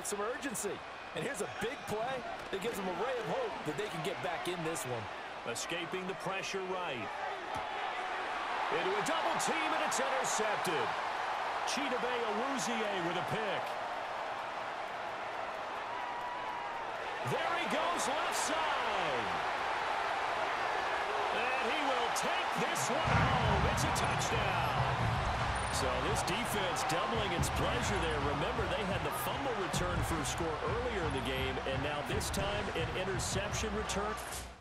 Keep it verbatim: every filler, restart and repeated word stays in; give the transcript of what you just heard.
with some urgency. And here's a big play that gives them a ray of hope that they can get back in this one. Escaping the pressure right. Into a double team, and it's intercepted. Chidobe Awuzie with a pick. There he goes left side. And he will take this one home. It's a touchdown. So this defense doubling its pleasure there. Remember, they had the fumble return for a score earlier in the game, and now this time an interception return.